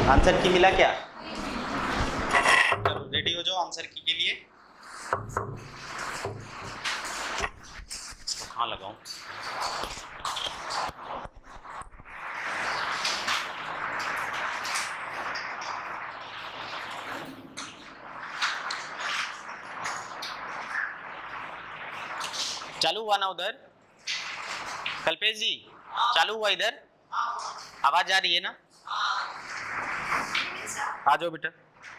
Answer की मिला क्या? चलो रेडी हो जाओ आंसर की के लिए। हाँ लगाऊं। चालू हुआ ना उधर? कल्पेश जी चालू हुआ इधर? आवाज आ रही है ना? आ जाओ बेटा।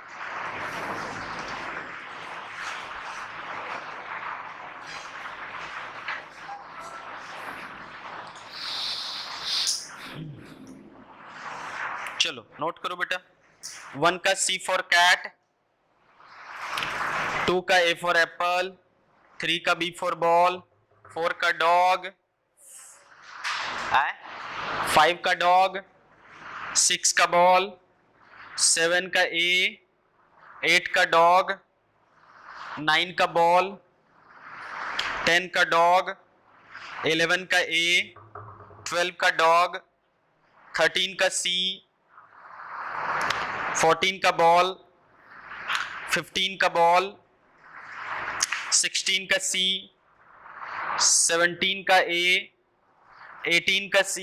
चलो नोट करो बेटा। 1 का C फॉर कैट, 2 का A फॉर एप्पल, 3 का B फॉर बॉल, 4 का डॉग, 5 का डॉग, 6 का बॉल, 7 का A, 8 का डॉग, 9 का बॉल, 10 का डॉग, 11 का A, 12 का डॉग, 13 का C, 14 का बॉल, 15 का बॉल, 16 का C, 17 का A, 18 का C,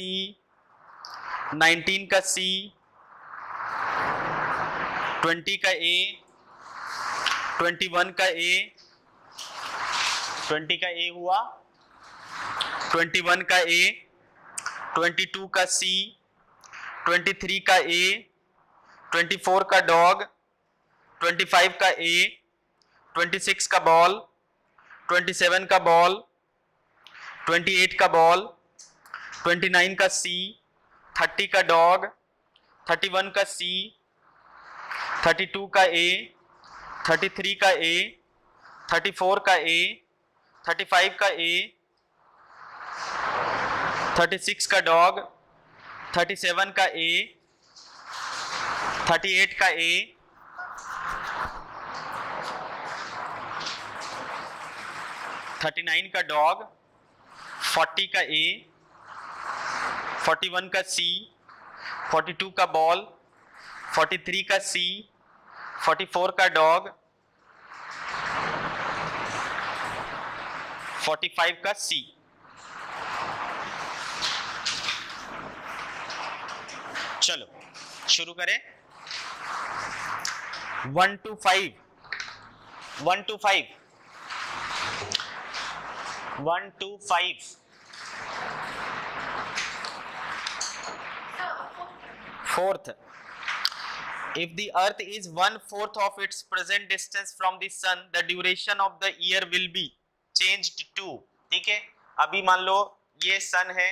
19 का C, 20 का A, 21 का A, 20 का A हुआ, 21 का A, 22 का C, 23 का A, 24 का डॉग, 25 का A, 26 का बॉल, 27 का बॉल, 28 का बॉल, 29 का C, 30 का डॉग, 31 का C, 32 का A, 33 का A, 34 का A, 35 का A, 36 का डॉग, 37 का A, 38 का A, 39 का डॉग, 40 का A, 41 का C, 42 का बॉल, 43 का C, 44 का डॉग, 45 का C। चलो शुरू करें। 1 to 5, 1 to 5, 1 to 5, 4th, if the earth is 1/4 of its present distance from the sun, the duration of the year will be changed to, ठीक है। अभी मान लो ये सन है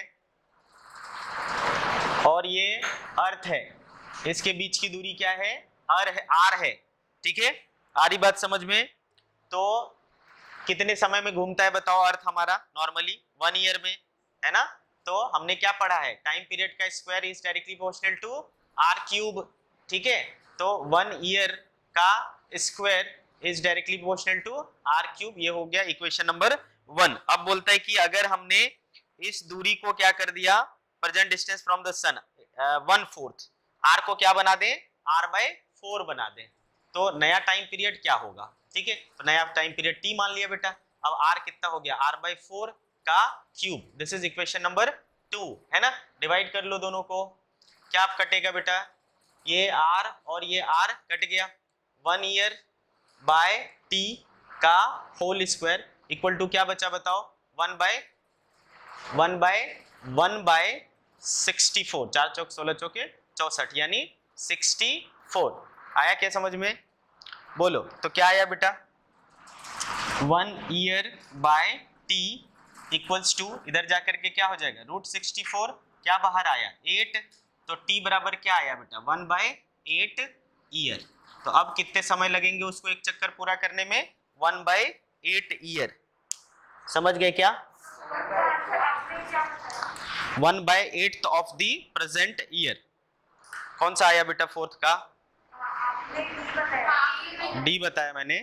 और ये अर्थ है, इसके बीच की दूरी क्या है? आर है, ठीक है। आ रही बात समझ में? तो कितने समय में घूमता है बताओ अर्थ हमारा? नॉर्मली 1 ईयर में, है ना। तो हमने क्या पढ़ा है? टाइम पीरियड का square is directly proportional to R cube, ठीक है। तो 1 ईयर का square is directly proportional to R cube. ये हो गया इक्वेशन नंबर 1। अब बोलता है कि अगर हमने इस दूरी को क्या कर दिया? Present distance from the sun 1/4, R को क्या बना दें? r/4 बना दें, तो नया टाइम पीरियड क्या होगा? ठीक है, तो नया टाइम पीरियड t मान लिया बेटा। अब r कितना हो गया? r/4 का cube. This is equation number 2, है ना। डिवाइड कर लो दोनों को, क्या कटेगा बेटा? ये r और ये r कट गया। 1 ईयर बाय t का होल स्क्वायर इक्वल टू क्या बचा बताओ? 1/64, 4 चौक 16 चौके 64, यानी 64। आया क्या समझ में? बोलो तो क्या आया बेटा? 1 year by T equals to, इधर जाकर के क्या हो जाएगा? √64, क्या बाहर आया? 8, तो टी बराबर क्या आया बेटा? 1/8 ईयर। तो अब कितने समय लगेंगे उसको एक चक्कर पूरा करने में? 1/8 ईयर। समझ गए क्या? 1/8 ऑफ द प्रेजेंट ईयर। कौन सा आया बेटा 4th का? डी बताया मैंने।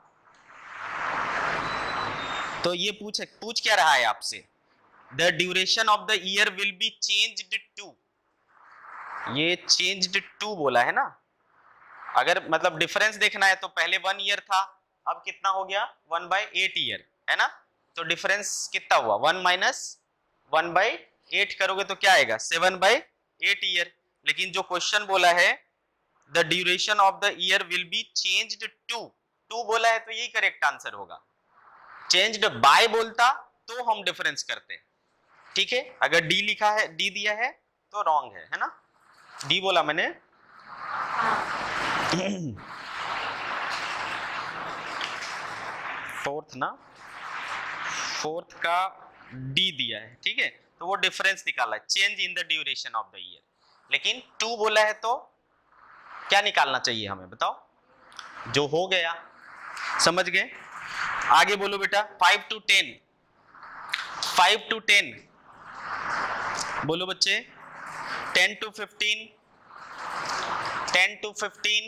तो ये पूछ क्या रहा है आपसे? The duration of the year will be changed to, ये चेंज्ड टू बोला है ना, अगर मतलब डिफरेंस देखना है तो पहले 1 ईयर था, अब कितना हो गया 1/8 ईयर है ना, तो डिफरेंस कितना हुआ 1 माइनस 1/8 करोगे तो क्या आएगा 7/8 ईयर। लेकिन जो क्वेश्चन बोला है the duration of the year will be changed to बोला है तो यही करेक्ट आंसर होगा। चेंज्ड बाय बोलता तो हम डिफरेंस करते, ठीक है। अगर डी लिखा है, डी दिया है तो रॉन्ग है ना, डी बोला मैंने। फोर्थ का डी दिया है, ठीक है, तो वो डिफरेंस निकाला है, change in the duration of the year. लेकिन 2 बोला है तो क्या निकालना चाहिए हमें बताओ, जो हो गया, समझ गए। आगे बोलो बेटा 5 to 10, 5 to 10 बोलो बच्चे, 10 to 15, 10 to 15,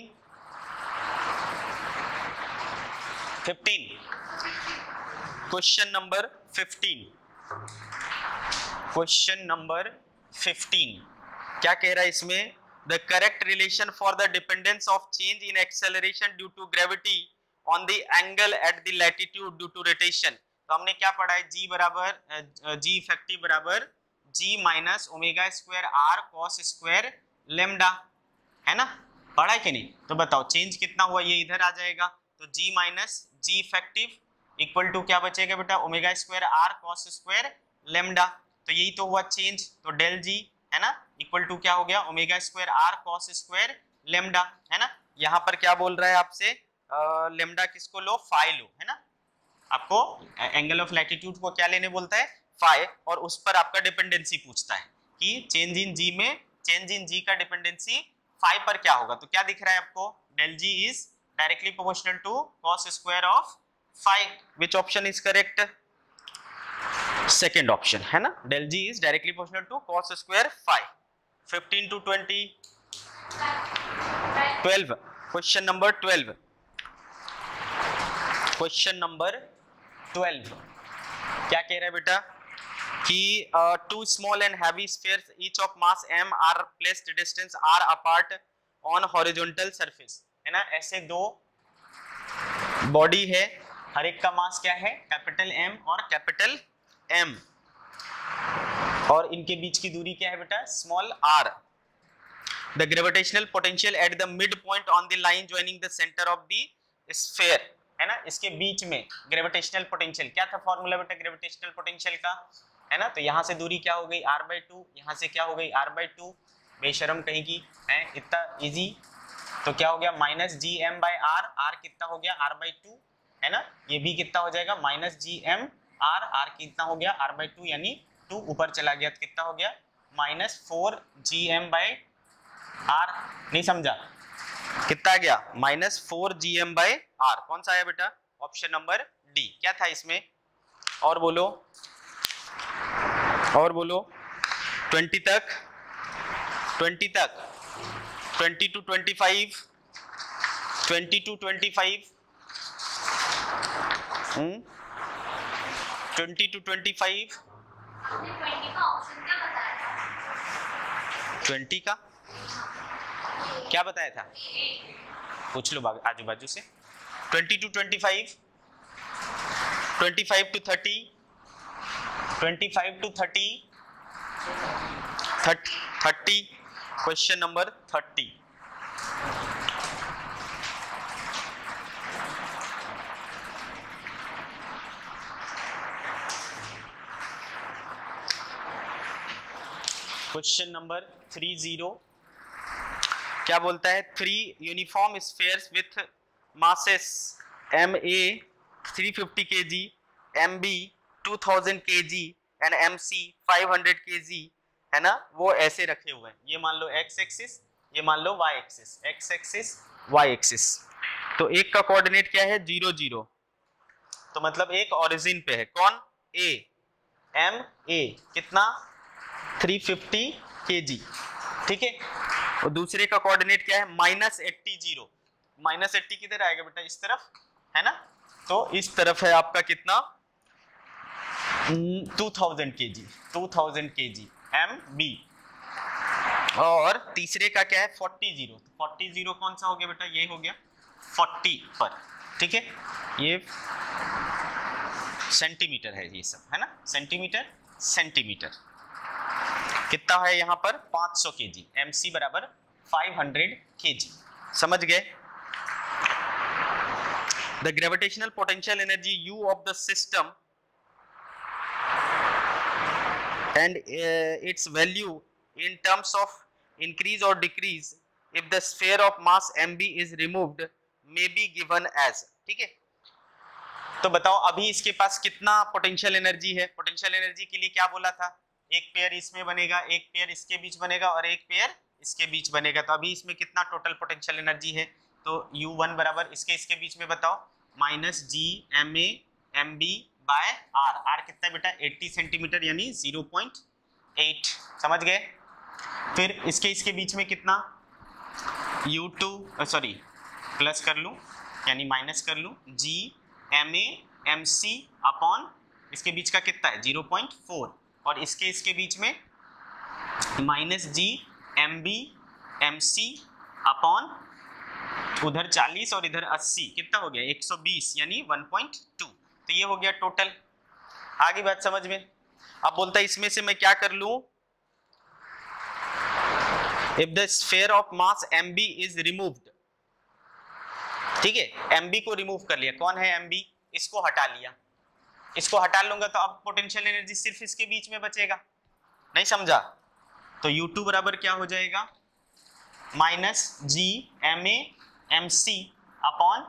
15। Question number 15, question number 15 क्या कह रहा है इसमें, the correct relation for the dependence of change in acceleration due to gravity on the angle at the latitude due to rotation. तो हमने क्या पढ़ा है, जी बराबर जी इफेक्टिव बराबर G minus omega square R cos square lambda, है ना, पढ़ा है कि नहीं। तो बताओ चेंज कितना हुआ, ये इधर आ जाएगा, तो G minus G effective equal to क्या बचेगा बेटा, omega square R cos square lambda, तो यही तो हुआ चेंज। तो डेल जी है ना इक्वल टू क्या हो गया, omega square R cos square lambda, है ना। यहाँ पर क्या बोल रहा है आपसे, लेमडा किसको लो, फाई लो, है ना। आपको एंगल ऑफ लैटिट्यूड को क्या लेने बोलता है, फाई, और उस पर आपका डिपेंडेंसी पूछता है कि चेंज इन जी में, चेंज इन जी का डिपेंडेंसी फाई पर क्या होगा। तो क्या दिख रहा है आपको, del G is directly proportional to cos square of phi. Which option is correct, second option है ना, del G is directly proportional to cos square phi. 15 to 20, 12, question number 12, question number 12 क्या कह रहा है बेटा कि two small and heavy spheres each of mass m are placed distance r apart on horizontal surface, है ना। ऐसे दो बॉडी है, हर एक का मास क्या है, कैपिटल M और कैपिटल M, और इनके बीच की दूरी क्या है बेटा, small r। The gravitational potential at the mid point on the line joining the centre of the sphere, है ना, इसके बीच में ग्रेविटेशनल पोटेंशियल क्या था, फॉर्मूला बेटा ग्रेविटेशनल पोटेंशियल का, है ना। तो यहाँ से दूरी क्या हो गई r/2, यहाँ से क्या हो गई r/2, बेशरम कहीं की है, इतना इजी। तो क्या हो गया minus G M by R कितना हो गया r/2, है ना। ये भी कितना हो जाएगा माइनस जी एम आर कितना हो गया r/2, यानी 2 ऊपर चला गया तो कितना हो गया minus 4 G M by R, नहीं समझा, कितना आ गया minus 4 G M by R. कौन सा आया बेटा, ऑप्शन नंबर डी। क्या था इसमें, और बोलो, और बोलो, 20 तक, 20 तक, 20 to 25, 20 to 25, 20 to 25, 20 का क्या बताया था, पूछ लो आजू बाजू से। 20 to 25, 25 to 30, 25 to 30, 30, question number 30। Question number 30 क्या बोलता है, 3 uniform spheres with masses MA 350 kg, MB 2000 kg and MC 500 kg, है ना, वो ऐसे रखे हुए हैं। ये मान लो x एक्सिस, ये मान लो y axis, x axis y axis. तो एक का कोऑर्डिनेट क्या है 0 0, तो मतलब एक ओरिजिन पे है, कौन, A, MA कितना 350 kg, ठीक है। और दूसरे का कोऑर्डिनेट क्या है -80 0, -80 किधर आएगा बेटा, इस तरफ, है ना। तो इस तरफ है आपका कितना 2000 kg, 2000 kg MB, और तीसरे का क्या है 40 तो 40 कौन सा हो गया बेटा, ये हो गया 40 पर, ठीक है। ये सेंटीमीटर है ये सब, है ना, सेंटीमीटर सेंटीमीटर। कितना है यहाँ पर 500 kg, mc बराबर 500 kg, समझ गए। The gravitational potential energy U of the system and its value in terms of increase or decrease if the sphere of mass mb is removed may be given as, ठीक है। तो बताओ अभी इसके पास कितना पोटेंशियल एनर्जी है। Potential energy के लिए क्या बोला था, एक पेयर इसमें बनेगा, एक पेयर इसके बीच बनेगा और एक पेयर इसके बीच बनेगा। तो अभी इसमें कितना टोटल पोटेंशियल एनर्जी है, तो U1 बराबर इसके बीच में बताओ minus G M A M B by R. R कितना है बेटा 80 सेंटीमीटर यानी 0.8, समझ गए। फिर इसके बीच में कितना U2 सॉरी प्लस कर लूँ यानी माइनस कर लूँ G M A M C upon इसके बीच का कितना है 0.4 और इसके बीच में minus G M B M C upon उधर 40 और इधर 80 कितना हो गया 120 यानी 1.2। तो ये हो गया टोटल। आगे बात समझ में। अब बोलता है इसमें से मैं क्या कर लूं, if the sphere of mass mb is removed, ठीक है, mb को रिमूव कर लिया। कौन है mb, इसको हटा लिया, इसको हटा लूंगा तो अब पोटेंशियल एनर्जी सिर्फ इसके बीच में बचेगा, नहीं समझा। तो U2 बराबर क्या हो जाएगा minus G M A M C upon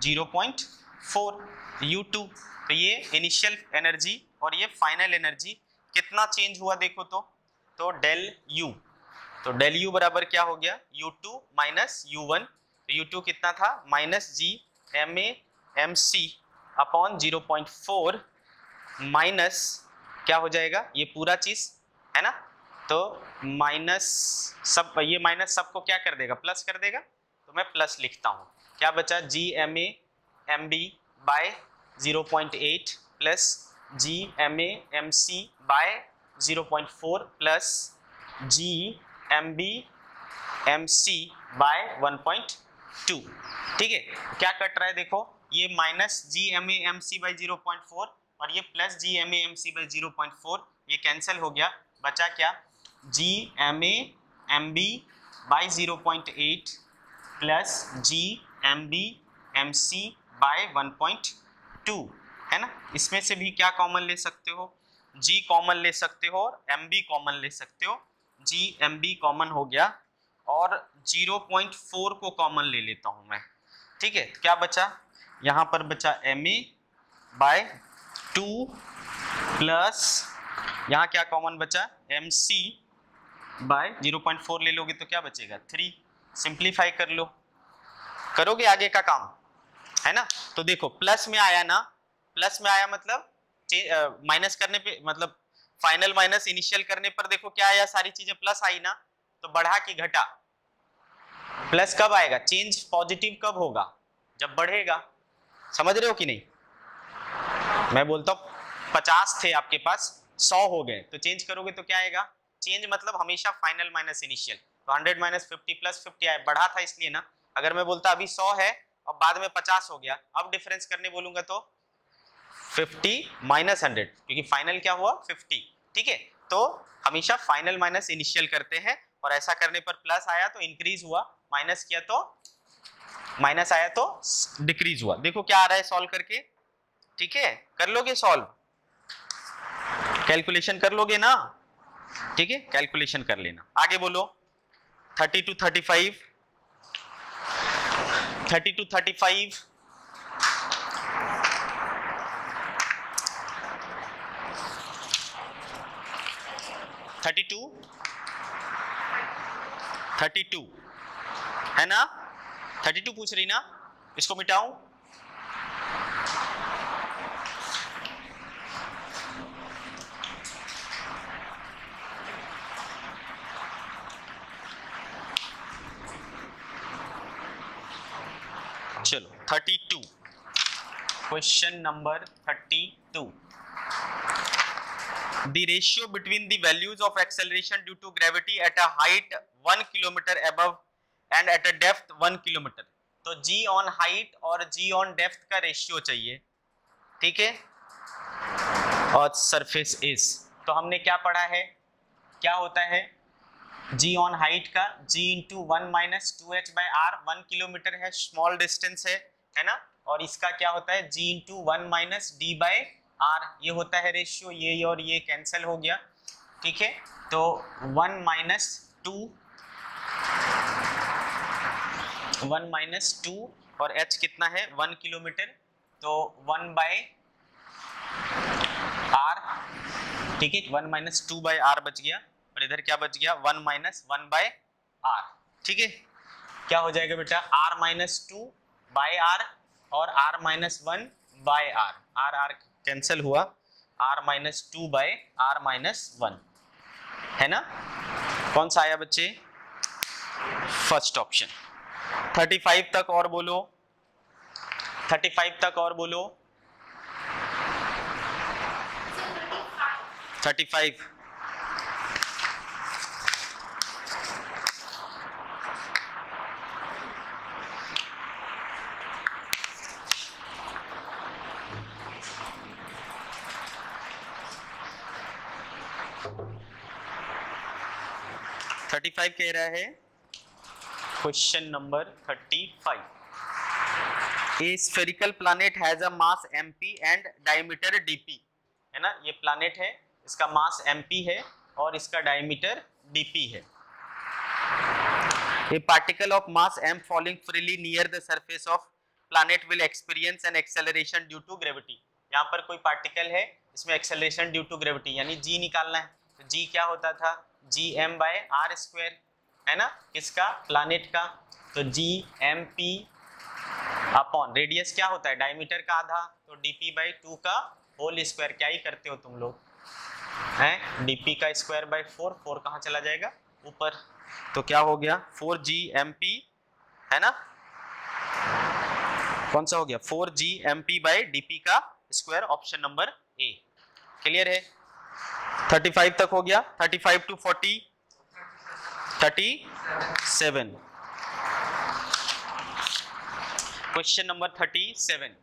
0.4 U2। तो ये इनिशियल एनर्जी और ये फाइनल एनर्जी कितना चेंज हुआ देखो तो डेल U, तो डेल U बराबर क्या हो गया U2 माइनस U1। तो U2 कितना था minus G M A M C upon 0.4 minus क्या हो जाएगा ये पूरा चीज, है ना। तो माइनस सब, ये माइनस सबको क्या कर देगा प्लस कर देगा, तो मैं प्लस लिखता हूँ। क्या बचा G M A M B by 0.8 plus G M A M C by 0.4 plus G M B M C by 1.2, ठीक है। क्या कट रहा है देखो, ये minus G M A M C by 0.4 और ये plus G M A M C by 0.4, ये कैंसिल हो गया। बचा क्या G M A M B by 0.8 plus G M B M C by 1.2, है ना। इसमें से भी क्या कॉमन ले सकते हो, जी कॉमन ले सकते हो और एम बी कॉमन ले सकते हो। जी एम बी कॉमन हो गया और 0.4 को कॉमन ले लेता हूं मैं, ठीक है। क्या बचा, यहाँ पर बचा एम ए बाय 2 प्लस यहाँ क्या कॉमन बचा एम सी बाय 0.4 ले लोगे तो क्या बचेगा 3। सिंप्लीफाई कर लो, करोगे आगे का काम, है ना। तो देखो प्लस में आया ना, प्लस में आया मतलब माइनस करने पे मतलब फाइनल माइनस इनिशियल करने पर देखो क्या आया, सारी चीजें प्लस आई ना। तो बढ़ा कि घटा, प्लस कब आएगा, चेंज पॉजिटिव कब होगा जब बढ़ेगा, समझ रहे हो कि नहीं। मैं बोलता हूँ 50 थे आपके पास 100 हो गए, तो चेंज करोगे तो क्या आएगा, चेंज मतलब हमेशा फाइनल माइनस इनिशियल। तो 100 माइनस 50 प्लस 50 आया, बढ़ा था इसलिए ना। अगर मैं बोलता अभी 100 है और बाद में 50 हो गया, अब डिफरेंस करने बोलूंगा तो 50 माइनस 100, क्योंकि फाइनल क्या हुआ 50, ठीक है। तो हमेशा फाइनल माइनस इनिशियल करते हैं और ऐसा करने पर प्लस आया तो इंक्रीज हुआ, माइनस किया तो माइनस आया तो डिक्रीज हुआ। देखो क्या आ रहा है सॉल्व करके, ठीक है, कर लोगे सॉल्व, कैलकुलेशन कर लोगे ना, ठीक है, कैलकुलेशन कर लेना। आगे बोलो 30 to 35, 30 to 35, 32, 32 है ना, 32 पूछ रही ना, इसको मिटाऊं, चलो 32, question number 32। the ratio between the values of acceleration due to gravity at a height 1 kilometer above and at a depth 1 kilometer. तो g on height और g on depth का रेशियो चाहिए, ठीक है, और सरफेस इज, तो हमने क्या पढ़ा है, क्या होता है g on height का g into 1 minus 2h by r, 1 kilometre है, स्मॉल डिस्टेंस है ना, और इसका क्या होता है g into 1 minus d by r, ये होता है रेशियो, ये और ये कैंसिल हो गया, ठीक है, तो 1 माइनस 2 और h कितना है 1 किलोमीटर, तो 1 बाई r, ठीक है, 1 माइनस 2 बाई r बच गया, और इधर क्या बच गया 1 माइनस 1 बाई r, ठीक है, क्या हो जाएगा बेटा r माइनस 2 बाई r और r minus 1 by r, r cancel हुआ, r minus 2 by r minus 1, है ना, कौन सा आया बच्चे, फर्स्ट ऑप्शन। 35 तक और बोलो, 35 तक और बोलो, 35 35 कह रहा है, question number 35, a spherical planet has a mass mp and diameter dp, है ना, ये प्लैनेट है, इसका मास mp है और इसका डायमीटर dp है। A particle of mass m falling freely near the surface of planet will experience an acceleration due to gravity, यहाँ पर कोई पार्टिकल है, इसमें एक्सेलरेशन ड्यू टू ग्रेविटी यानी g निकालना है, तो g क्या होता था gm बाय r स्क्वायर, है ना, किसका प्लैनेट का, तो gmp अपॉन रेडियस क्या होता है डायमीटर का आधा, तो dp बाई 2 का होल स्क्वायर, क्या ही करते हो तुम लोग हैं, dp का स्क्वायर बाई 4, 4 कहाँ चला जाएगा ऊपर, तो क्या हो गया 4gmp, है ना, कौन सा हो गया 4gmp बाई dp का square, option number A, clear है। 35 तक हो गया, 35 to 40, 37, question number 37,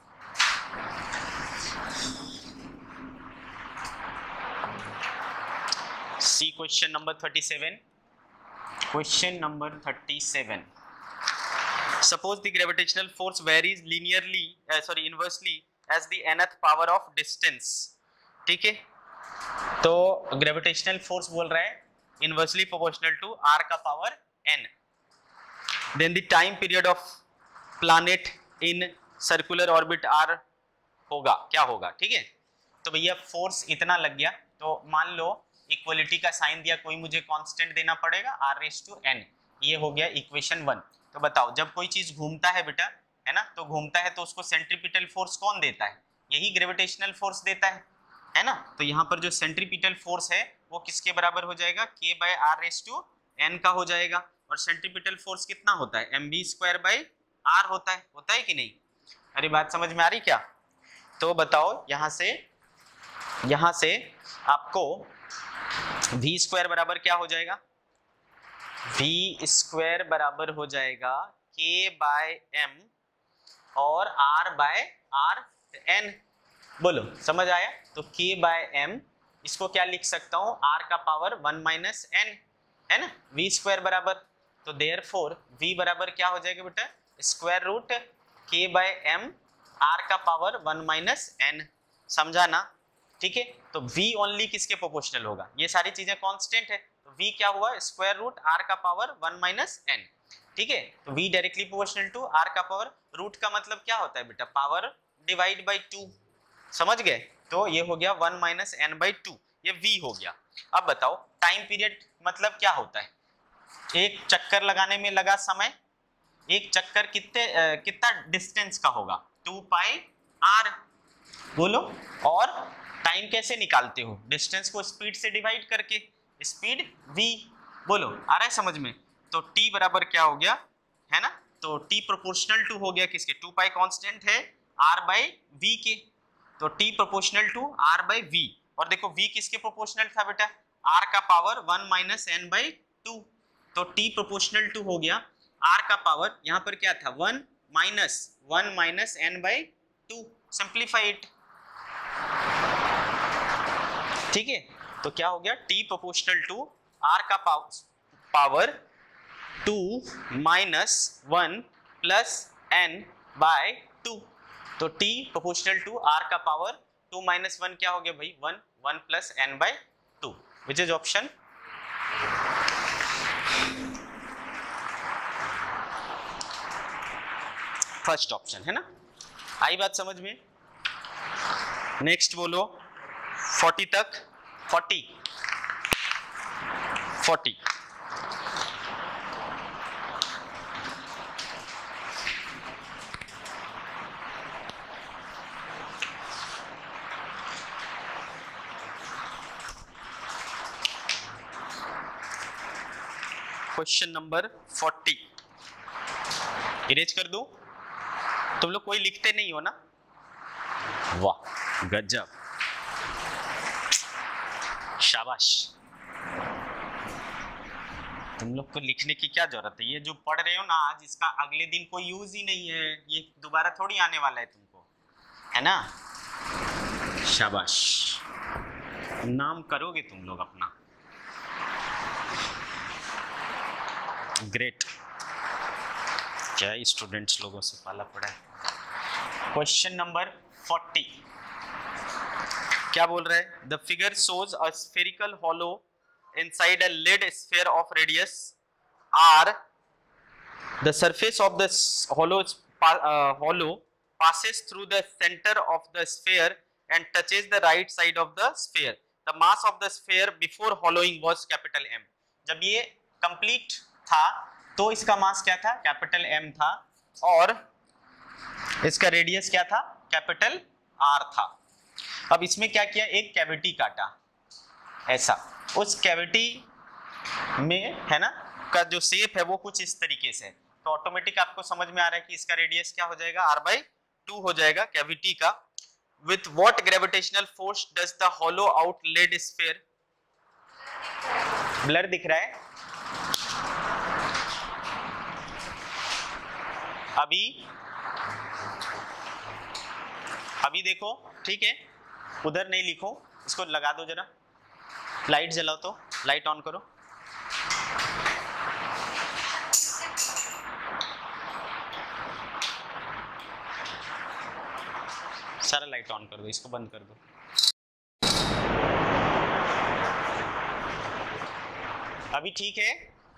see question number 37, question number 37, suppose the gravitational force varies linearly inversely as the nth power of distance, ठीक है, तो ग्रेविटेशनल फोर्स बोल रहा है इनवर्सली प्रोपोर्शनल टू r का power n, then the time period of planet in circular orbit r होगा, क्या होगा, ठीक है, तो भैया फोर्स इतना लग गया, तो मान लो इक्वलिटी का साइन दिया, कोई मुझे कांस्टेंट देना पड़ेगा r⁴n, ये हो गया इक्वेशन 1। तो बताओ जब कोई चीज घूमता है बेटा, है ना, तो घूमता है तो उसको सेंट्रीपिटल फोर्स कौन देता है, यही ग्रेविटेशनल फोर्स देता है ना, तो यहाँ पर जो सेंट्रीपिटल फोर्स है वो किसके बराबर हो जाएगा, k बाय r⁴n का हो जाएगा, और सेंट्रीपिटल फोर्स कितना होता है mv² बाय r होता है कि नहीं, अरे बात समझ में आ रही क्या, तो बताओ यहाँ से आपको v² बराबर क्या हो जाएगा, v² बराबर हो जाएगा k बाय m और r बाय r⁴n, बोलो समझ आया, तो k बाय m इसको क्या लिख सकता हूँ r का पावर 1 माइनस n, है ना, v² बराबर, तो देयरफॉर v बराबर क्या हो जाएगा बेटा square root k by m r का पावर 1 माइनस n, समझा ना, ठीक है, तो v ओनली किसके प्रोपोर्शनल होगा, ये सारी चीजें कांस्टेंट है, तो v क्या हुआ स्क्वायर रूट r का पावर 1 माइनस n, ठीक है, तो v directly proportional to r का पावर, रूट का मतलब क्या होता है बेटा पावर डिवाइड बाई 2, समझ गए, तो ये हो गया 1 माइनस n बाई 2, ये v हो गया। अब बताओ टाइम पीरियड मतलब क्या होता है, एक चक्कर लगाने में लगा समय, एक चक्कर कितना डिस्टेंस का होगा 2 पाई r, बोलो, और टाइम कैसे निकालते हो, डिस्टेंस को स्पीड से डिवाइड करके, स्पीड v, बोलो आ रहा है समझ में, तो t बराबर क्या हो गया, है ना, तो t प्रोपोर्शनल टू हो गया किसके, 2 पाई कांस्टेंट है r बाई v के, तो t proportional to r by v, और देखो v किसके प्रोपोर्शनल था बेटा, r का पावर 1 माइनस n बाई 2, तो t प्रोपोर्शनल टू हो गया, r का पावर यहाँ पर क्या था 1 minus n by 2, simplify it, ठीक है। तो क्या हो गया, t प्रोपोर्शनल टू r का power 2 minus 1 plus n by 2, तो t प्रोपोर्शनल टू r का पावर 2 माइनस 1 क्या हो गया भाई 1 plus n by 2, which is option first option है ना। आई बात समझ में। नेक्स्ट बोलो 40 तक, 40 क्वेश्चन नंबर 40 इरेज कर दूं, तुम लोग कोई लिखते नहीं हो ना, वाह गजब, शाबाश, तुम लोग को लिखने की क्या जरूरत है, ये जो पढ़ रहे हो ना आज, इसका अगले दिन कोई यूज ही नहीं है, ये दोबारा थोड़ी आने वाला है तुमको, है ना। शाबाश, नाम करोगे तुम लोग अपना, ग्रेट, क्या स्टूडेंट्स लोगों से पाला पड़ा है। क्वेश्चन नंबर 40 क्या बोल रहा है, the figure shows a spherical hollow inside a lead sphere of radius R, the surface of the hollow passes through the center of the sphere and touches the right side of the sphere. The mass of the sphere before hollowing was capital M. जब ये complete था तो इसका मास क्या था, capital M था, और इसका रेडियस क्या था, कैपिटल R था। अब इसमें क्या किया, एक कैविटी काटा ऐसा, उस कैविटी में है ना का जो शेप है वो कुछ इस तरीके से, तो ऑटोमेटिक आपको समझ में आ रहा है कि इसका रेडियस क्या हो जाएगा, r/2 हो जाएगा कैविटी का। With what gravitational force does the hollow out lead sphere, blur दिख रहा है अभी देखो, ठीक है, उधर नहीं लिखो, इसको लगा दो जरा, लाइट जलाओ, तो लाइट ऑन करो, सारा लाइट ऑन कर दो, इसको बंद कर दो। अभी ठीक है,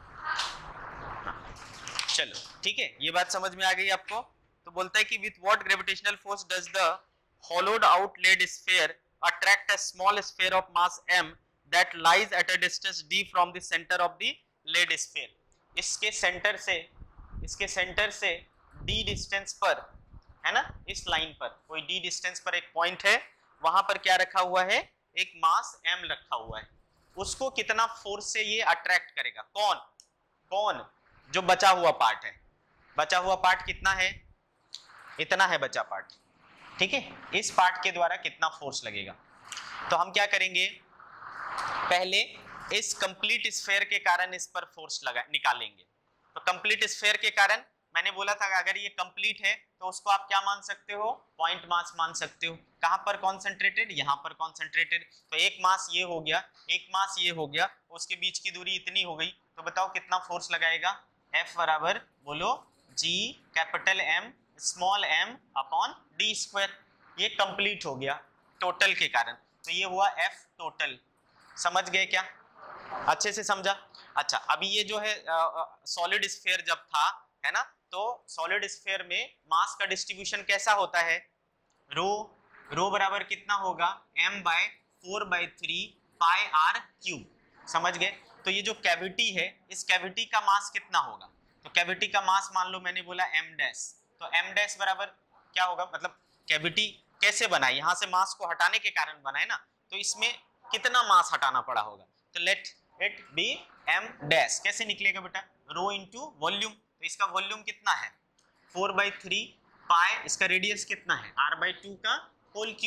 चलो ठीक है, ये बात समझ में आ गई आपको। तो बोलता है कि with what gravitational force does the hollowed out lead sphere attract a small sphere of mass m that lies at a distance d from the center of the lead sphere. इसके सेंटर से d distance पर, है ना, इस line पर कोई d distance पर एक पॉइंट है, वहां पर क्या रखा हुआ है, एक मास m रखा हुआ है, उसको कितना फोर्स से ये अट्रैक्ट करेगा, कौन जो बचा हुआ पार्ट है, बचा हुआ पार्ट कितना है, इतना है बचा पार्ट, ठीक है, इस पार्ट के द्वारा कितना फोर्स लगेगा। तो हम क्या करेंगे, पहले इस कंप्लीट स्फीयर के कारण इस पर फोर्स निकालेंगे। तो कंप्लीट स्फीयर के कारण मैंने बोला था अगर ये कंप्लीट है तो उसको आप क्या मान सकते हो, पॉइंट मास मान सकते हो। कहां पर कॉन्सेंट्रेटेड, यहाँ पर कॉन्सेंट्रेटेड, तो एक मास ये हो गया, एक मास ये हो गया, उसके बीच की दूरी इतनी हो गई, तो बताओ कितना फोर्स लगाएगा, F बराबर बोलो G capital M small m upon d square. ये कंप्लीट हो गया टोटल के कारण, तो ये हुआ F टोटल। समझ गए क्या, अच्छे से समझा। अच्छा, अभी ये जो है सॉलिड स्फीयर जब था, है ना, तो सॉलिड स्फीयर में मास का डिस्ट्रीब्यूशन कैसा होता है, रो बराबर कितना होगा, m/4/3 पाई r क्यूब। समझ गए। तो ये जो कैविटी है, इस कैविटी का मास कितना होगा, तो कैविटी का मास मान लो मैंने बोला m डैश, तो m डैश बराबर क्या होगा, मतलब कैविटी कैसे बना, यहाँ से मास को हटाने के कारण बना है ना, तो इसमें कितना मास हटाना पड़ा होगा, तो let it be m dash. कैसे निकलेगा बेटा, रो इनटू वॉल्यूम, तो इसका वॉल्यूम कितना है 4/3 पाई, इसका रेडियस कितना है r/2 का होल क्यूब,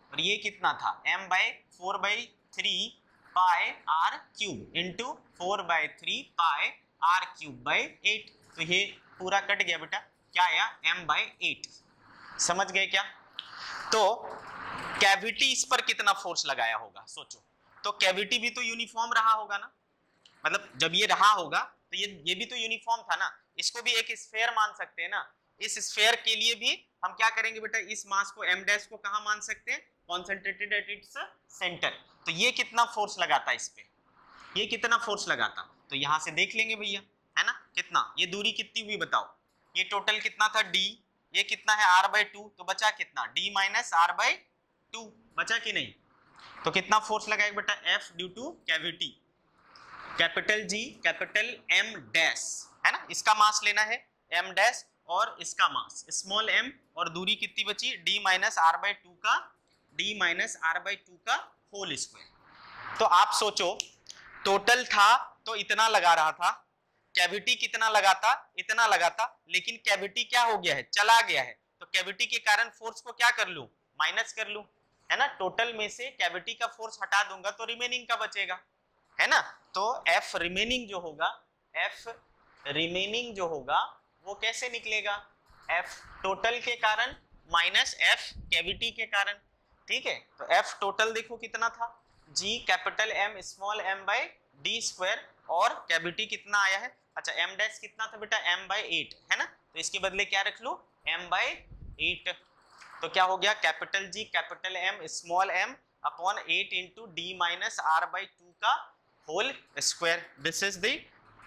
और ये कितना था m/4/3 pi r cube into 4/3 pi r cube by 8। तो ये पूरा कट गया बेटा, क्या आया m/8। समझ गए क्या? तो कैविटी इस पर कितना फोर्स लगाया होगा सोचो। तो कैविटी भी तो यूनिफॉर्म रहा होगा ना, मतलब जब ये रहा होगा तो ये भी तो यूनिफॉर्म था ना। इसको भी एक स्फेयर मान सकते हैं ना। इस स्फेयर के लिए भी हम क्या करेंगे बेटा, इस मास को m डैश को कहां मान सकते हैं, कॉन्सेंट्रेटेड एट इट्स सेंटर। तो ये कितना फोर्स लगाता इस पे, ये कितना फोर्स लगाता, तो यहां से देख लेंगे भैया, है ना। कितना, ये दूरी कितनी हुई बताओ, ये टोटल कितना था d, ये कितना है r/2, तो बचा कितना d माइनस r/2, बचा कि नहीं। तो कितना फोर्स लगाएगा बेटा, F due to cavity, capital G capital M dash, है ना। इसका मास लेना है M डैश और इसका मास स्मॉल m, और दूरी कितनी बची d माइनस r/2 का, d माइनस r/2 का होल स्क्वायर। तो आप सोचो टोटल था तो इतना लगा रहा था, कैविटी कितना लगाता, इतना लगाता, लेकिन कैविटी क्या हो गया है, चला गया है। तो कैविटी के कारण फोर्स को क्या कर लूं, माइनस कर लूं, है ना। टोटल में से कैविटी का फोर्स हटा दूंगा तो रिमेनिंग का बचेगा, है ना। तो F रिमेनिंग जो होगा, F रिमेनिंग जो होगा वो कैसे निकलेगा, F टोटल के कारण माइनस F कैविटी के कारण, ठीक है। तो F टोटल देखो कितना था, G capital M small m by d square, और कैविटी कितना आया है, अच्छा m डैश कितना था बेटा m/8, है ना। तो इसके बदले क्या रख लो m/8। तो क्या हो गया, capital G capital M small m upon 8 into d minus r/2 का whole square. This is the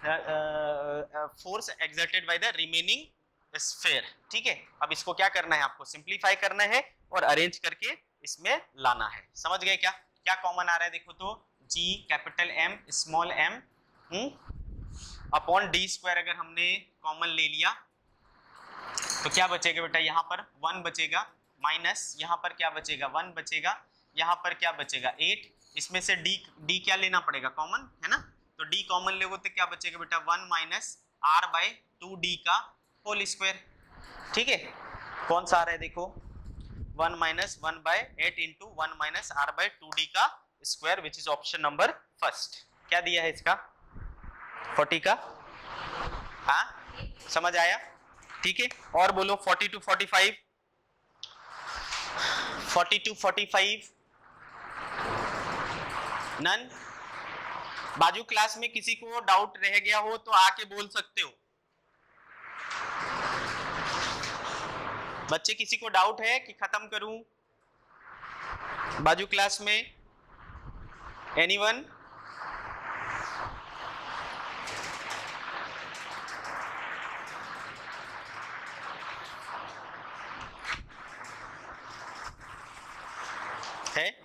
force exerted by the remaining sphere, ठीक है। अब इसको क्या करना है, आपको सिंप्लीफाई करना है और अरेंज करके इसमें लाना है। समझ गए क्या, क्या कॉमन आ रहा है देखो, तो G capital M small m upon d square अगर हमने कॉमन ले लिया तो क्या बचेगा बेटा, यहाँ पर 1 बचेगा, माइनस यहाँ पर क्या बचेगा 1 बचेगा, यहाँ पर क्या बचेगा 8, इसमें से d क्या लेना पड़ेगा कॉमन, है ना। तो d कॉमन लोगे तो क्या बचेगा बेटा 1 माइनस r/2d का होल स्क्वायर, ठीक है। कौन सा आ रहा है देखो, 1 माइनस 1/8 इंटू 1 माइनस r/2d का square, which is option number first. क्या दिया है इसका 40 का, हाँ समझ आया, ठीक है। और बोलो 40 to 45, 40 to 45 नन। बाजू क्लास में किसी को डाउट रह गया हो तो आके बोल सकते हो। बच्चे किसी को डाउट है कि खत्म करूं बाजू क्लास में, एनीवन? है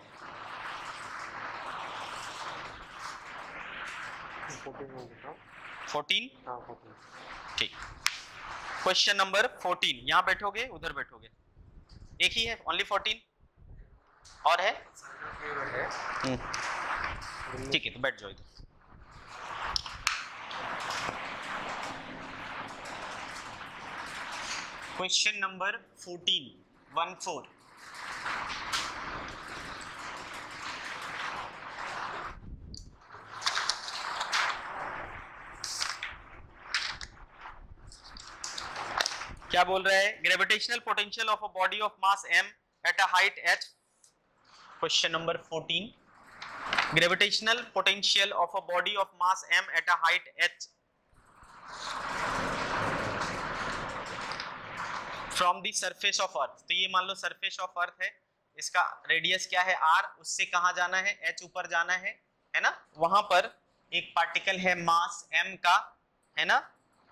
14, ठीक। क्वेश्चन नंबर 14, यहाँ बैठोगे उधर बैठोगे, एक ही है, ओनली 14 और है, ठीक है तो बैठ जाओ इधर। क्वेश्चन नंबर 14 14, क्या बोल रहा है, gravitational potential of a body of mass m at a height h। Question number 14, gravitational potential of a body of mass m at a height h from the surface of earth. तो ये मान लो surface of अर्थ है, इसका radius क्या है r, उससे कहां जाना है h ऊपर जाना है ना। वहां पर एक पार्टिकल है मास m का, है ना।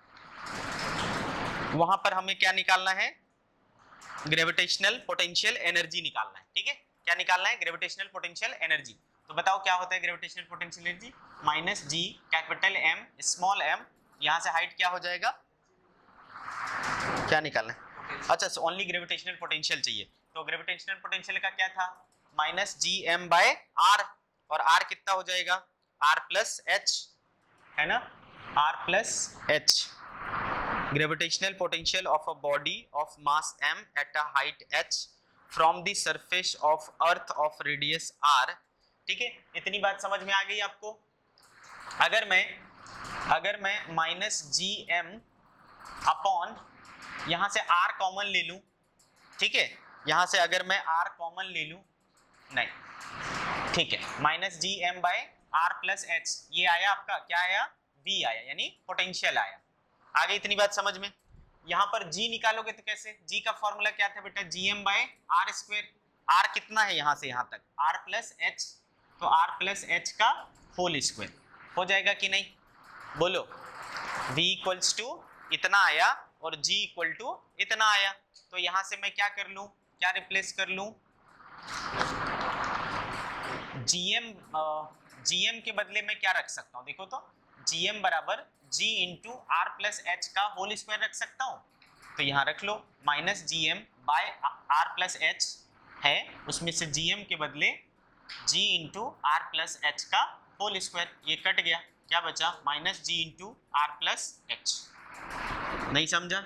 वहां पर हमें क्या निकालना है, ग्रेविटेशनल पोटेंशियल एनर्जी निकालना है, ठीक है। क्या निकालना है, ग्रेविटेशनल पोटेंशियल एनर्जी। तो बताओ क्या होता है gravitational potential energy, minus G capital M small m, यहां से हाइट क्या हो जाएगा, क्या निकालना है, अच्छा ओनली ग्रेविटेशनल पोटेंशियल चाहिए। तो ग्रेविटेशनल पोटेंशियल का क्या था, माइनस Gm बाय r, और r कितना हो जाएगा r प्लस h, है ना, r plus h। Gravitational potential of a body of mass m at a height h from the surface of earth of radius r। ठीक है, इतनी बात समझ में आ गई आपको? अगर मैं माइनस जी एम अपॉन यहां से r कॉमन ले लूं, ठीक है, यहां से अगर मैं r कॉमन ले लूं, नहीं ठीक है, minus G M by R plus H, ये आया आपका क्या आया? v आया, यानी पोटेंशियल आया। आगे इतनी बात समझ में? यहाँ पर g निकालोगे तो कैसे? g का फॉर्मूला क्या था बेटा? G M by R square. r कितना है यहाँ से यहाँ तक? r प्लस एच, तो r प्लस एच का होल स्क्वायर हो जाएगा कि नहीं? बोलो। v इक्वल्स टू इतना आया और g इक्वल टू इतना आया, तो यहाँ से मैं क्या कर लूँ, क्या रिप्लेस कर लूँ? gm के बदले में क्या रख सकता हूँ? देखो तो gm बराबर g into R plus H का होल स्क्वायर रख सकता हूँ, तो यहाँ रख लो minus G M by R plus H है, उसमें से gm के बदले g into R plus H का होल स्क्वायर, ये कट गया, क्या बचा? Minus g into R plus H. नहीं समझा?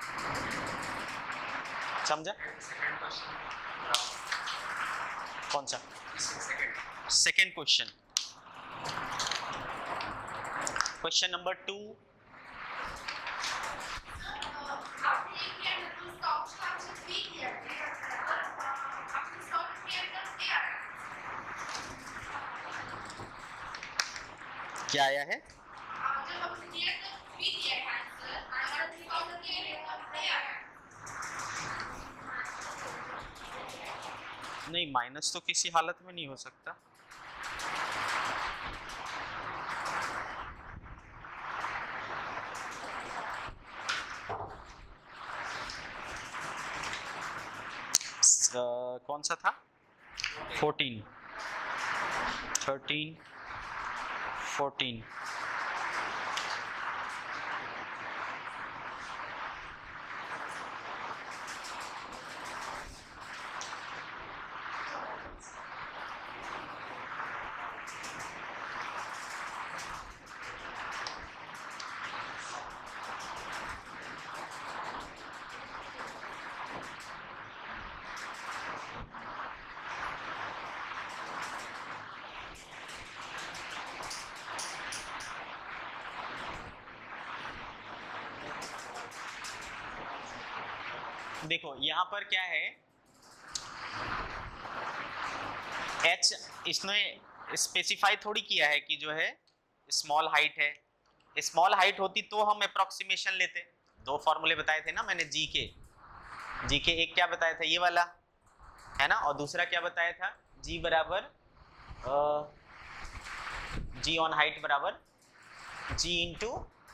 समझा? कौन सा? Second question, question number 2। क्या आया है? नहीं, माइनस तो किसी हालत में नहीं हो सकता। कौन सा था? 14, 13, 14। देखो यहाँ पर क्या है, h इसने स्पेसिफाई थोड़ी किया है कि जो है स्मॉल हाइट है। स्मॉल हाइट होती तो हम अप्रोक्सीमेशन लेते। दो फॉर्मूले बताए थे ना मैंने जी के एक क्या बताया था, ये वाला है ना, और दूसरा क्या बताया था, g बराबर g ऑन हाइट बराबर g into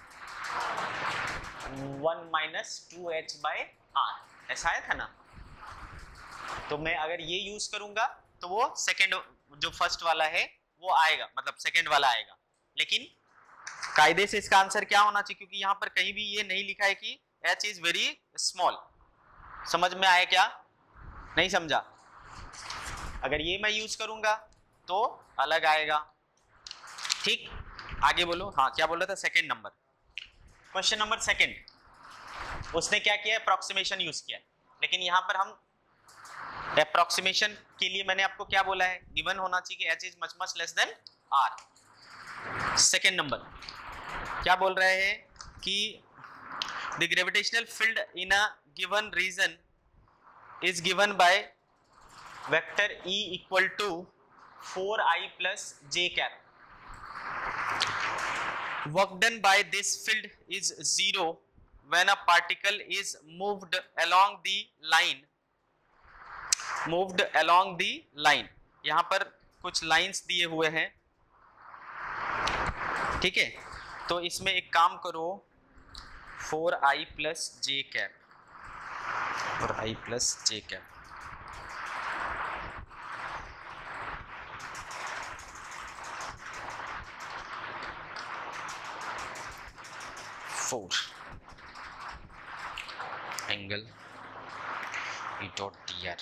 1 minus 2h by r, ऐसा आया था ना। तो मैं अगर ये यूज करूंगा तो वो सेकंड, जो फर्स्ट वाला है वो आएगा, मतलब सेकंड वाला आएगा, लेकिन कायदे से इसका आंसर क्या होना चाहिए, क्योंकि यहाँ पर कहीं भी ये नहीं लिखा है कि h इज वेरी स्मॉल। समझ में आया क्या? नहीं समझा? अगर ये मैं यूज करूंगा तो अलग आएगा। ठीक, आगे बोलो। हाँ, क्या बोल रहा था? Second number, question number second, उसने क्या किया? अप्रोक्सीमेशन यूज किया, लेकिन यहाँ पर हम अप्रोक्सीमेशन के लिए मैंने आपको क्या बोला है, गिवन होना चाहिए कि h is much much less than r। Second number क्या बोल रहे हैं कि the gravitational field in a given region is given by vector E equal to 4i plus j cap. Work done by this field is 0 when a particle is moved along the line. यहाँ पर कुछ lines दिए हुए हैं, ठीक है, तो इसमें एक काम करो, 4i plus j cap, 4i plus j cap, angle E dot dr।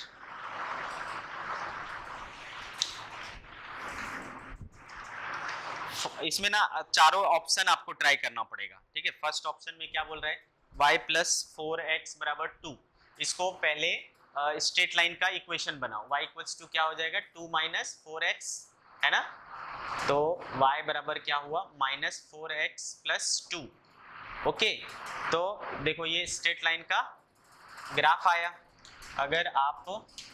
इसमें ना चारों ऑप्शन आपको ट्राई करना पड़ेगा, ठीक है। फर्स्ट ऑप्शन में क्या बोल रहा है, y प्लस 4x बराबर 2, इसको पहले स्ट्रेट लाइन का इक्वेशन बनाओ। y इक्वल्स टू क्या हो जाएगा 2 माइनस 4x, है ना। तो y बराबर क्या हुआ -4x प्लस 2। ओके, तो देखो ये स्ट्रेट लाइन का ग्राफ आया। अगर आप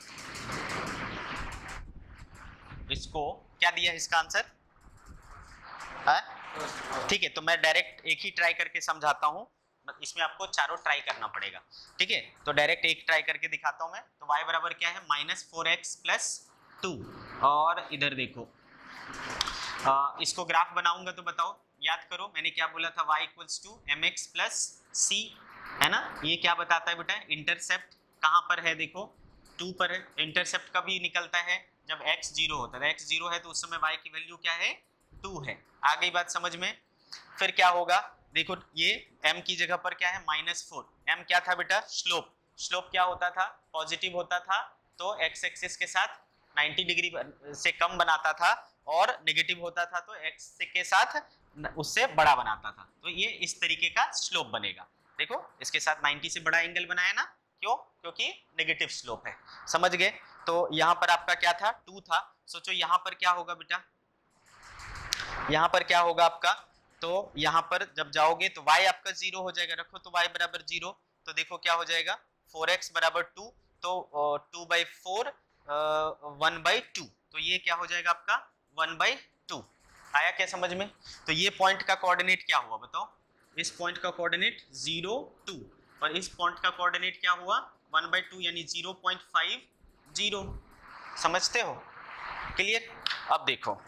इसको क्या दिया इसका आंसर है, ठीक है। तो मैं डायरेक्ट एक ही ट्राई करके समझाता हूँ, इसमें आपको चारों ट्राई करना पड़ेगा, ठीक है। तो डायरेक्ट एक ट्राई करके दिखाता हूँ मैं। तो y बराबर क्या है -4x प्लस 2, और इधर देखो इसको ग्राफ बनाऊंगा तो बताओ, याद करो मैंने क्या बोला था, y equals to mx plus c, है ना। ये क्या बताता है बेटा, इंटरसेप्ट कहाँ पर है, देखो 2 पर है। इंटरसेप्ट कभी निकलता है जब x 0 होता है, x 0 है तो उस समय y की वैल्यू क्या है 2 है। आ गई बात समझ में। फिर क्या होगा, देखो ये m की जगह पर क्या है -4। m क्या था बेटा, स्लोप। स्लोप क्या होता था, पॉजिटिव होता था तो x एक्सिस के साथ 90 डिग्री से कम बनाता था, और नेगेटिव होता था तो x के साथ उससे बड़ा बनाता था। तो ये इस तरीके का स्लोप बनेगा। देखो इसके साथ 90 से बड़ा एंगल बनाया ना, क्यों, क्योंकि नेगेटिव स्लोप है। समझ गए। तो यहाँ पर आपका क्या था 2 था। सोचो यहाँ पर क्या होगा बेटा, यहाँ पर क्या होगा आपका, तो यहाँ पर जब जाओगे तो y आपका 0 हो जाएगा। रखो तो y बराबर 0, तो देखो क्या हो जाएगा 4x बराबर 2, तो 2/4 1/2, तो ये क्या हो जाएगा आपका 1/2। आया क्या समझ में। तो ये पॉइंट का कोऑर्डिनेट क्या हुआ बताओ, इस पॉइंट का कोऑर्डिनेट 0 2, और इस पॉइंट का कोऑर्डिनेट क्या हुआ 1/2 यानी 0.50। समझते हो, क्लियर। अब देखो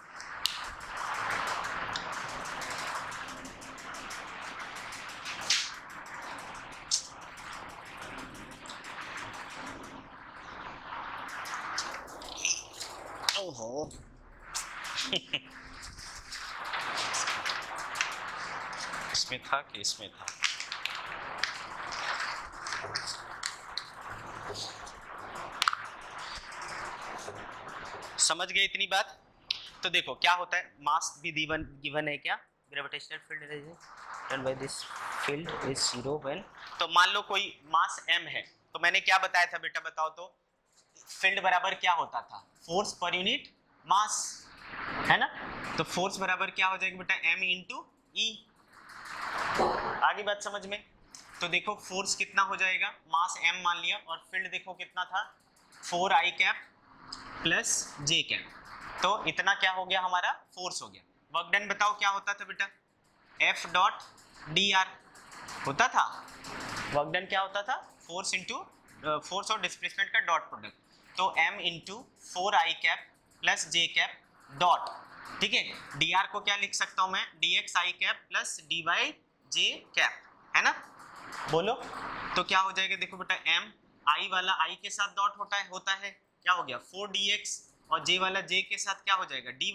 ओहो इसमें था कि इसमें था, समझ गए इतनी बात। तो देखो क्या होता है, मास भी गिवन है क्या, gravitational field done by this field is 0 when. तो मान लो कोई मास m है, तो मैंने क्या बताया था बेटा बताओ तो, फील्ड बराबर क्या होता था फोर्स पर यूनिट मास, है ना। तो फोर्स बराबर क्या हो जाएगा बेटा m इंटू ई। आगे बात समझ में। तो देखो फोर्स कितना हो जाएगा, मास m मान लिया, और फील्ड देखो कितना था 4i cap plus j cap, तो इतना क्या हो गया हमारा फोर्स हो गया। वर्क डन बताओ क्या होता था बेटा, F डॉट dr होता था। वर्क डन क्या होता था, फोर्स इंटू फोर्स और डिस्प्लेसमेंट का डॉट प्रोडक्ट, तो m into 4i cap plus j cap dot, ठीक है। dr को क्या लिख सकता हूं मैं, dxi cap plus dy j cap, है ना। बोलो तो क्या हो जाएगा, देखो बेटा m i वाला i के साथ डॉट होता है क्या हो गया 4dx, और j वाला j के साथ क्या हो जाएगा dy।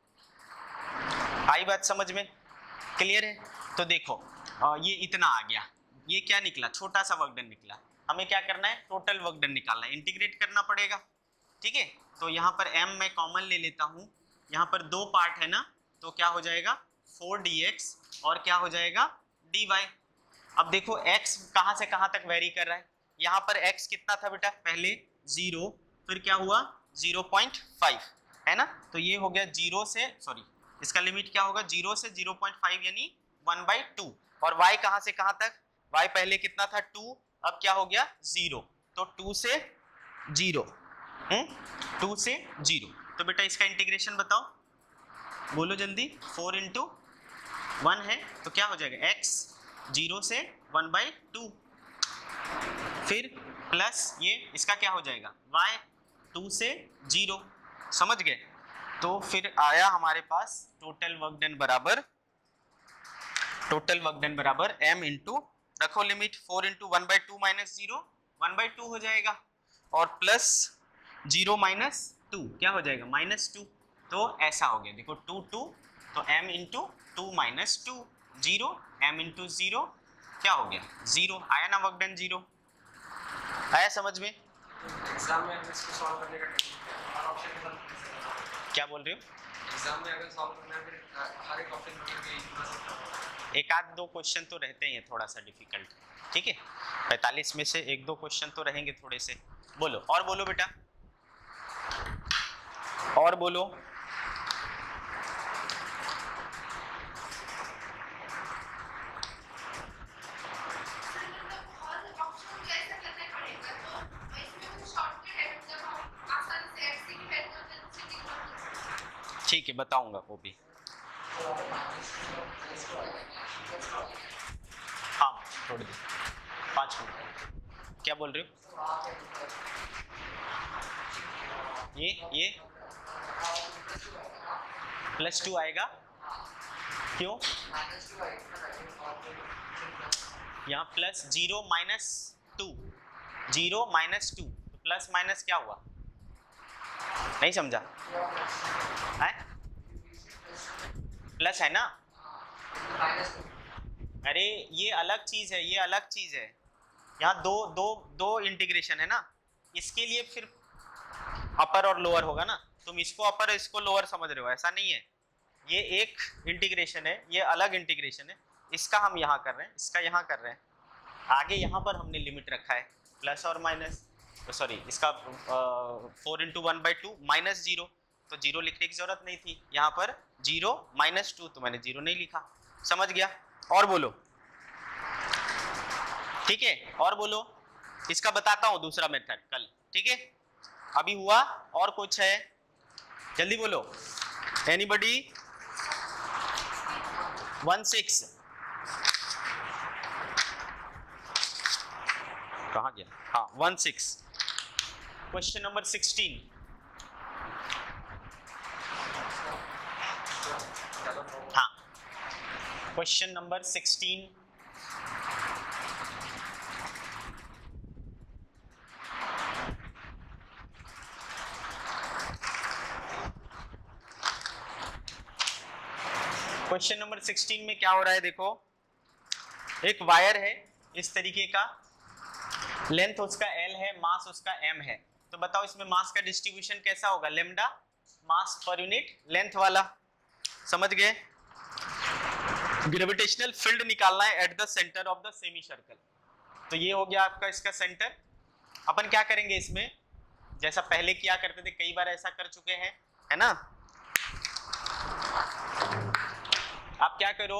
आई बात समझ में, क्लियर है। तो देखो ये इतना आ गया, ये क्या निकला छोटा सा वर्क डन निकला। हमें क्या करना है, टोटल वर्क डन निकालना है, इंटीग्रेट करना पड़ेगा, ठीक है। तो यहाँ पर m मैं कॉमन ले लेता हूँ, यहाँ पर 2 पार्ट है ना, तो क्या हो जाएगा 4dx और क्या हो जाएगा dy। अब देखो x कहाँ से कहाँ तक वेरी कर रहा है, यहाँ पर x कितना था बेटा पहले 0, फिर क्या हुआ 0.5, है ना। तो ये हो गया 0 से, सॉरी इसका लिमिट क्या होगा 0 से 0.5 यानी 1/2, और y कहाँ से कहाँ तक, y पहले कितना था 2, अब क्या हो गया 0, तो 2 से 0, 2 से 0। तो बेटा इसका इंटीग्रेशन बताओ, बोलो जल्दी, 4 इंटू 1 है तो क्या हो जाएगा x 0 से 1/2, फिर प्लस ये इसका क्या हो जाएगा y 2 से 0। समझ गए। तो फिर आया हमारे पास टोटल वर्क डन बराबर m इंटू, रखो लिमिट 4 इंटू 1/2 माइनस 0 1/2 हो जाएगा, और प्लस 0 माइनस 2 क्या हो जाएगा -2। तो ऐसा हो गया, देखो 2 2, तो m into 2 minus 2 0, m into 0 क्या हो गया 0। आया ना वर्क डन 0, आया समझ में। एग्जाम में इसको सॉल्व करने का ऑप्शन के साथ क्या बोल रहे हो, एग्जाम में अगर सॉल्व करना है फिर हर एक ऑप्शन में एक आध दो क्वेश्चन तो रहते हैं थोड़ा सा डिफिकल्ट, ठीक है। 45 में से 1-2 क्वेश्चन तो रहेंगे थोड़े से, बोलो और बोलो बेटा, और बोलो। ठीक है बताऊंगा वो भी। हाँ थोड़ी देर, 5 मिनट। क्या बोल रहे हो? ये +2 आएगा क्यों? यहाँ +0 -2, 0 -2 तो प्लस माइनस क्या हुआ? नहीं समझा है? प्लस है ना? अरे ये अलग चीज है, ये अलग चीज है। यहाँ दो इंटीग्रेशन है ना, इसके लिए फिर अपर और लोअर होगा ना। तुम इसको अपर इसको लोअर समझ रहे हो, ऐसा नहीं है। ये एक इंटीग्रेशन है, ये अलग इंटीग्रेशन है। इसका हम यहाँ कर रहे हैं, इसका यहाँ कर रहे हैं। आगे यहाँ पर हमने लिमिट रखा है प्लस और माइनस, सॉरी इसका 4 × 1/2 -0, तो 0 लिखने की जरूरत नहीं थी। यहाँ पर 0 -2 तो मैंने 0 नहीं लिखा। समझ गया? और बोलो। ठीक है और बोलो। इसका बताता हूँ दूसरा मेथड कल, ठीक है? अभी हुआ और कुछ है? जल्दी बोलो। एनीबडी? 16 कहाँ गया? हाँ 16, क्वेश्चन नंबर 16। हाँ क्वेश्चन नंबर 16। क्वेश्चन नंबर 16 में क्या हो रहा है देखो। एक वायर है इस तरीके का, लेंथ उसका L है, मास उसका M है। तो बताओ इसमें मास का डिस्ट्रीब्यूशन कैसा होगा? लेम्डा मास पर यूनिट लेंथ वाला। समझ गए? ग्रेविटेशनल फील्ड निकालना है at the centre of the semicircle. तो ये हो गया आपका इसका सेंटर। अपन क्या करेंगे इसमें, जैसा पहले किया करते थे, कई बार ऐसा कर चुके हैं, है ना? आप क्या करो,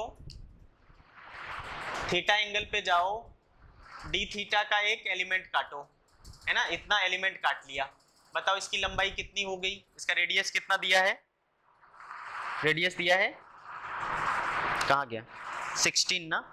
थीटा एंगल पे जाओ, डी थीटा का एक एलिमेंट काटो, है ना? इतना एलिमेंट काट लिया। बताओ इसकी लंबाई कितनी हो गई? इसका रेडियस कितना दिया है? रेडियस दिया है, कहाँ गया? 16 ना,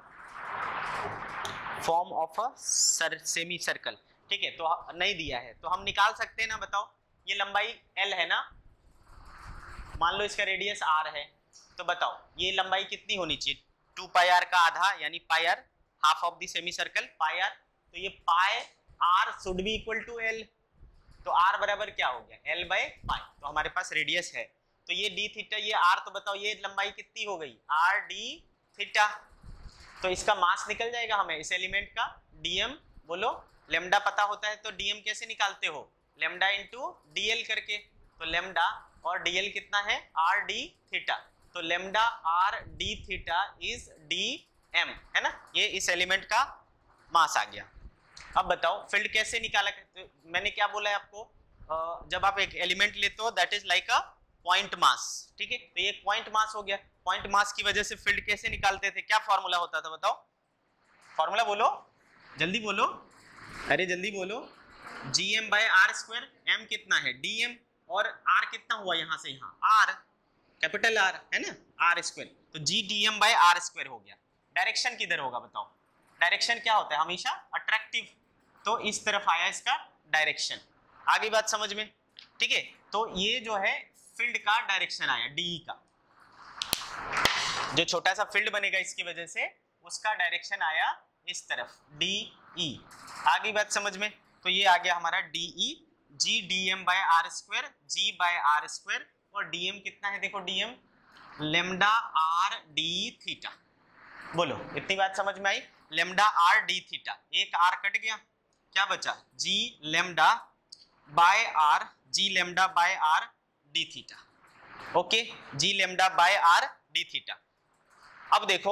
form of a semicircle. ठीक है, तो नहीं दिया है तो हम निकाल सकते हैं ना। बताओ ये लंबाई L है ना, मान लो इसका रेडियस R है, तो बताओ ये लंबाई कितनी होनी चाहिए? 2πr का आधा यानी πr, half of the semicircle πr। तो ये πr should be equal to L। तो R बराबर क्या हो गया? L/π। तो हमारे पास रेडियस है, तो ये d थीटा, ये R, तो बताओ ये लंबाई कितनी हो गई? R d theta. तो इसका मास निकल जाएगा हमें इस एलिमेंट का, dm। बोलो, लेम्डा पता होता है तो dm कैसे निकालते हो? लेम्डा इंटू dl करके। तो लेम्डा और dl कितना है? R d theta. तो lambda R d theta is dm, है ना? ये इस एलिमेंट का मास आ गया। अब बताओ फील्ड कैसे निकाला? तो मैंने क्या बोला है आपको, जब आप एक एलिमेंट लेते हो that is like a point mass. ठीक है, तो ये पॉइंट मास हो गया। पॉइंट मास की वजह से फील्ड कैसे निकालते थे? क्या फॉर्मूला होता था? बताओ फॉर्मूला, बोलो जल्दी बोलो, अरे जल्दी बोलो। gm/r², m कितना है? dm, और r कितना हुआ यहाँ से यहाँ? r, कैपिटल R है ना, r²। तो g/dm/r² हो गया। डायरेक्शन किधर होगा बताओ? डायरेक्शन क्या होता है? हमेशा अट्रैक्टिव। तो इस तरफ आया इसका डायरेक्शन। आ गई बात समझ में? ठीक है, तो ये जो है फील्ड का डायरेक्शन आया DE का। जो छोटा सा फील्ड बनेगा इसकी वजह से, उसका डायरेक्शन आया इस तरफ DE। आ गई बात समझ में? तो ये आ गया हमारा DE, g/dm/r², g/r², और dm कितना है? देखो dm lambda R d theta. बोलो इतनी बात समझ में आई? लेम्डा R d थीटा, एक R कट गया, क्या बचा? g lambda by R, g lambda by R d theta. Okay, g lambda by R d theta. अब देखो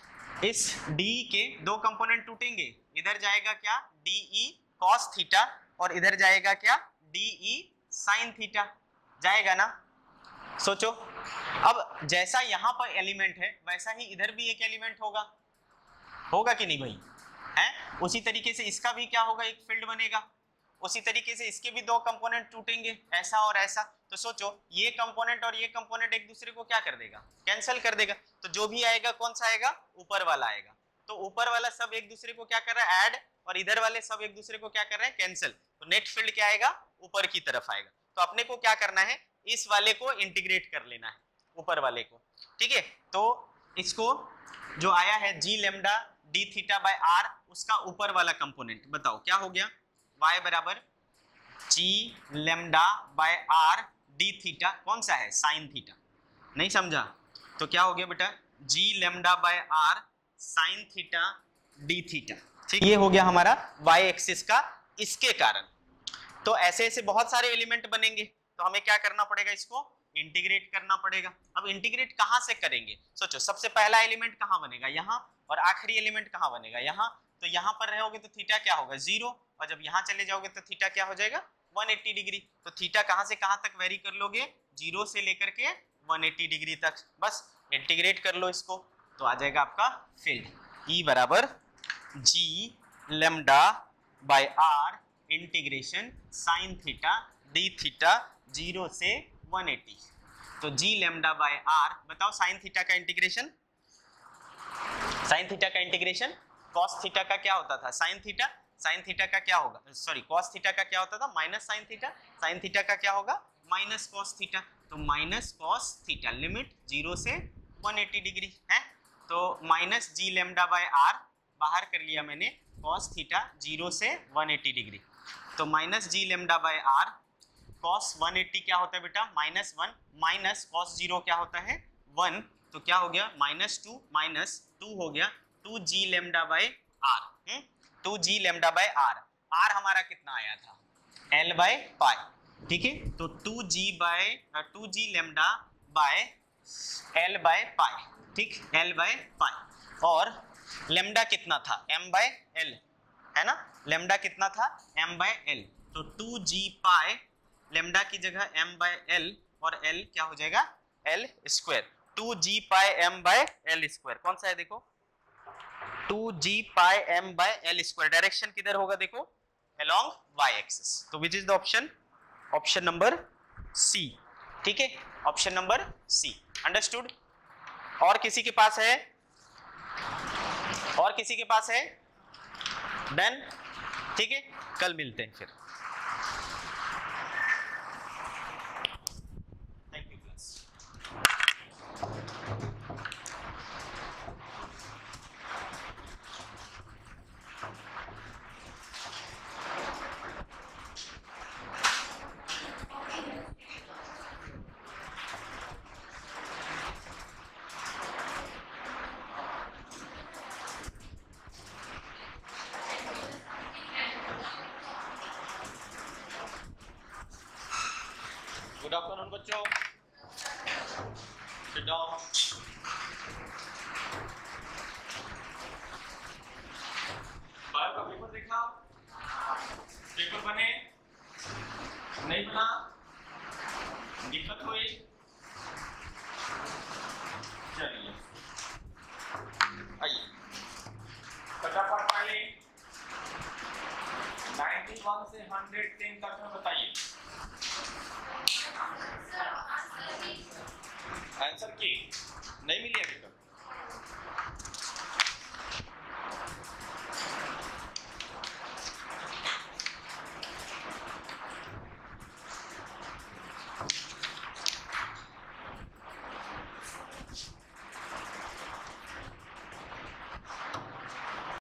इस d के दो कंपोनेंट टूटेंगे, इधर जाएगा क्या? de cos थीटा, और इधर जाएगा क्या, DE sin थीटा जाएगा ना। सोचो अब जैसा यहाँ पर एलिमेंट है वैसा ही इधर भी एक एलिमेंट होगा, होगा कि नहीं भाई, है। उसी तरीके से इसका भी क्या होगा, एक फील्ड बनेगा। उसी तरीके से इसके भी दो कंपोनेंट टूटेंगे, ऐसा और ऐसा। तो सोचो ये कंपोनेंट और ये कंपोनेंट एक दूसरे को क्या कर देगा, कैंसिल कर देगा। तो जो भी आएगा कौन सा आएगा, ऊपर वाला आएगा। तो ऊपर वाला सब एक दूसरे को क्या कर रहा है, ऐड, और इधर वाले सब एक दूसरे को क्या कर रहे हैं, कैंसिल। तो नेट फील्ड क्या आएगा, ऊपर की तरफ आएगा। तो अपने को क्या करना है, इस वाले को इंटीग्रेट कर लेना है, ऊपर वाले को, ठीक है। तो इसको जो आया है G lambda D theta by R, उसका ऊपर वाला कंपोनेंट बताओ क्या हो गया, y बराबर G lambda by R D theta, कौन सा है, साइन थीटा। नहीं समझा तो क्या हो गया बेटा, G lambda by R sine theta D theta, ठीक। ये हो गया हमारा y एक्सिस का इसके कारण। तो ऐसे ऐसे बहुत सारे एलिमेंट बनेंगे, तो हमें क्या करना पड़ेगा, इसको इंटीग्रेट करना पड़ेगा। अब इंटीग्रेट कहां से करेंगे, सोचो सबसे पहला एलिमेंट कहां बनेगा, यहाँ, और आखिरी एलिमेंट कहां बनेगा, यहाँ। तो यहाँ पर रहोगे तो थीटा क्या होगा, 0, और जब यहाँ चले जाओगे तो थीटा क्या हो जाएगा, 180 डिग्री। तो थीटा कहां से कहां तक वेरी कर लोगे, 0 से लेकर के 180 डिग्री तक। बस इंटीग्रेट कर लो इसको, तो आ जाएगा आपका फील्ड E बराबर G lambda by R integration sine theta D theta 0 से 180। तो जी लेमडा बाय आर, बताओ साइन थीटा का इंटीग्रेशन, साइन थीटा का इंटीग्रेशन कॉस थीटा का क्या होता था, साइन थीटा, साइन थीटा का क्या होगा, सॉरी कॉस थीटा का क्या होता था, minus sine theta, sine theta का क्या होगा, माइनस कॉस थीटा। तो माइनस कॉस थीटा, लिमिट 0 से 180 डिग्री है। तो minus G lambda by R बाहर कर लिया मैंने, कॉस थीटा 0 से 180 डिग्री। तो minus G lambda by R cos 180 क्या होता है बेटा, -1, माइनस कॉस 0 क्या होता है, 1। तो क्या हो गया, -2 हो गया, 2g lambda by R, 2g lambda by R. R हमारा कितना आया था, l बाय पाई, ठीक है। तो 2g lambda by l by pi, ठीक, l बाय पाई। और लेमडा कितना था, m बाय l, है ना, लेमडा कितना था, m बाय l। तो 2g पाई, लेमडा की जगह m बाय l, और l क्या हो जाएगा, l square. 2g pi m by l square, कौन सा है देखो, 2g pi m by l square. Direction किधर होगा देखो, along y एक्सिस। तो which is the option, option number C, ठीक है, ऑप्शन नंबर सी। अंडरस्टूड। और किसी के पास है, और किसी के पास है, डन, ठीक है। कल मिलते हैं फिर। Thank you class. Good afternoon बच्चों, सिट डाउन। बायो का पेपर देखा, पेपर बने नहीं बना, दिक्कत हुई, चलिए आइए फटाफट पहले 91 से 110 तक में बताइए आंसर की नहीं मिली अभी तक।